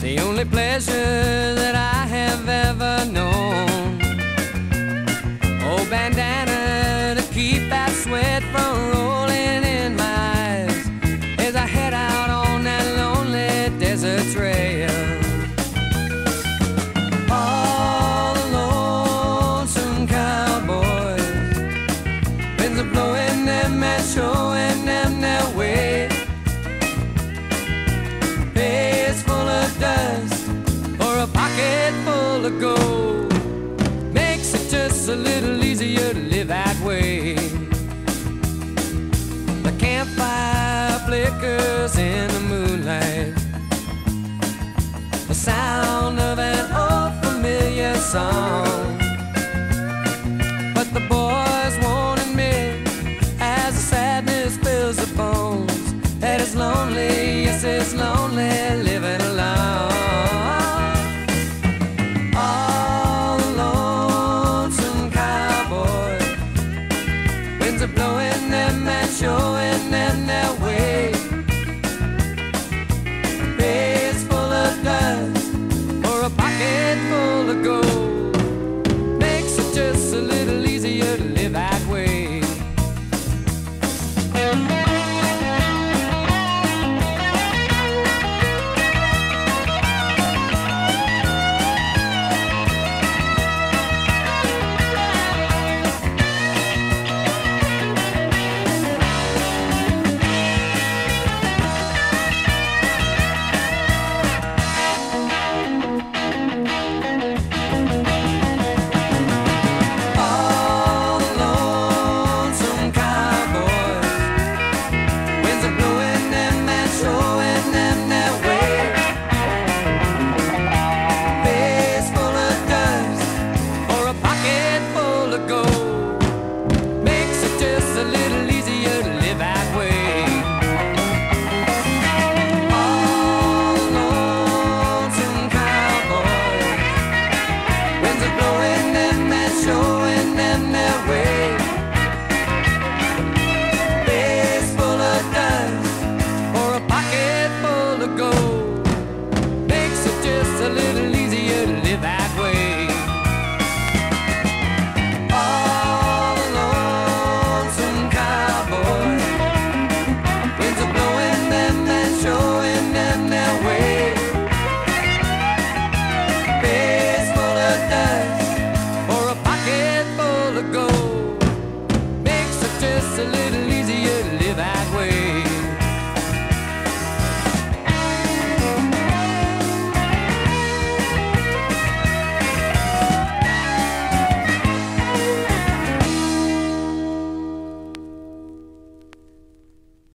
the only pleasure that I have ever known. Old bandana to keep that sweat from rolling in my eyes as I head out on that lonely desert trail. All the lonesome cowboys, winds are blowing them and showing them their way. Face full of dust or a pocket full of gold makes it just a little easier to live that way. The campfire flickers in the moonlight, the sound of an old familiar song. But the boys won't admit, as the sadness fills the bones, that it's lonely, yes it's lonely living alone. All the lonesome cowboys, winds are blowing them and showing them their way. Face full of dust or a pocket full of gold makes it just a little easier to live that way. Go.